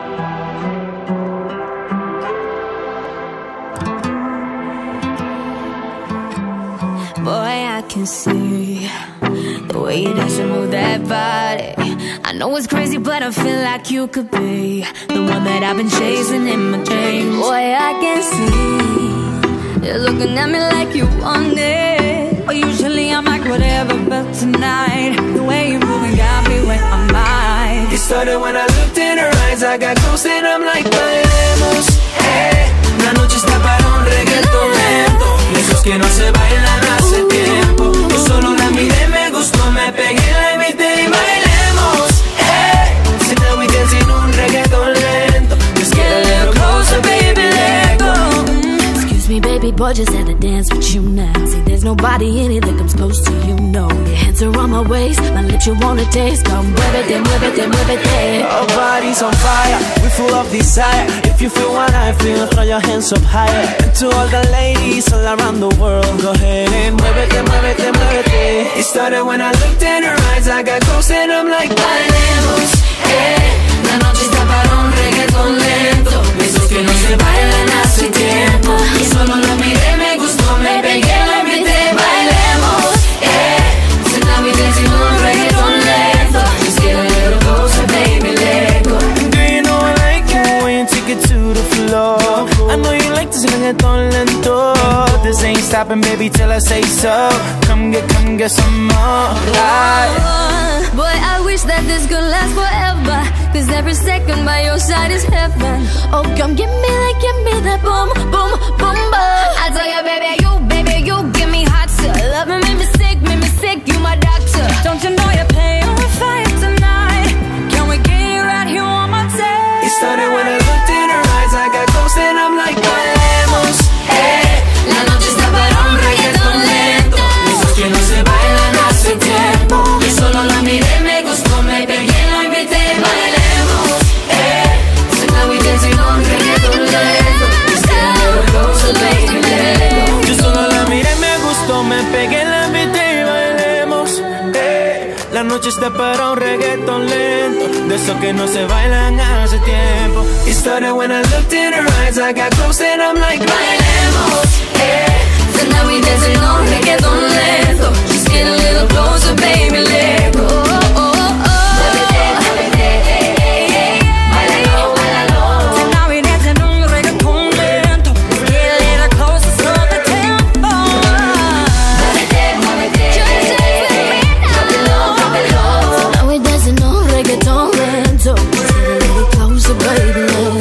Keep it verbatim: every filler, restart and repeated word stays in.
Boy, I can see the way you dance and move that body. I know it's crazy, but I feel like you could be the one that I've been chasing in my dreams. Boy, I can see you're looking at me like you want it. But usually I'm like whatever, but tonight the way you're moving got me where I'm at. It started when I looked in her eyes. I got close and I'm like, bailemos, eh. La noche está para un reggaetón lento, esos que no se bailan hace tiempo. Yo solo la miré, me gustó, me pegué, la invité y bailemos, eh. So now we dancing un reggaetón lento. Just get a little closer, baby, let go. mm, Excuse me, baby boy, just had to dance with you now. See, there's nobody in it that comes close to you, no. Your hands are on my waist, my lips you wanna taste. Come muévete, muévete, muévete. Our bodies on fire, we full of desire. If you feel what I feel, throw your hands up higher. And to all the ladies all around the world, go ahead and muévete, muévete, muévete. It started when I looked in her eyes. I got close and I'm like, bailemos, eh. La noche está para un reggaetón lento, esos que no se bailan hace tiempo. Y solo la miré, me gustó, me pegué, la invité, bailemos, eh. So now we dancing un reggaetón lento. Just get a little closer, baby, let go. Do you know I like it when you take it to the floor? I know you like this reggaeton lento. This ain't stopping, baby, till I say so. Come get, come get some more. Oh, boy, I wish that this could last forever, cause every second by your side is heaven. Oh, come give me that, give me that boom, boom, boom, boom. I tell you, baby, you, baby, you give me hot to love me, make me sick, make me sick, you my doctor. Don't you know you're playing on fire tonight? Can we get you right here on my tape? It started when I looked in her eyes. I got close and I'm like, bailemos, eh. La noche está para un reggaetón lento, esos que no se bailan hace tiempo. Yo solo la miré, me gustó, me pegué, la invité, bailemos, eh. So now we dancing on reggaetón lento. Just get a little closer, baby, let go. Yo solo la miré, me gustó, me pegué, la invité y bailemos, eh. La noche está para un reggaetón lento, de esos que no se bailan hace tiempo. It started when I looked in her eyes. I got close and I'm like, bailemos, eh. So now we dancing on reggaeton lento. Just get a little closer, baby, let go. Oh, oh, oh, oh. Muévete, muévete, eh, eh. Bailalo, bailalo. So now we dancing on reggaeton lento. Get a little closer, slow the tempo. Muévete, muévete, Just dance with me now. muévelo, muévelo. So now we dancing on reggaeton lento. Get a little closer, baby, let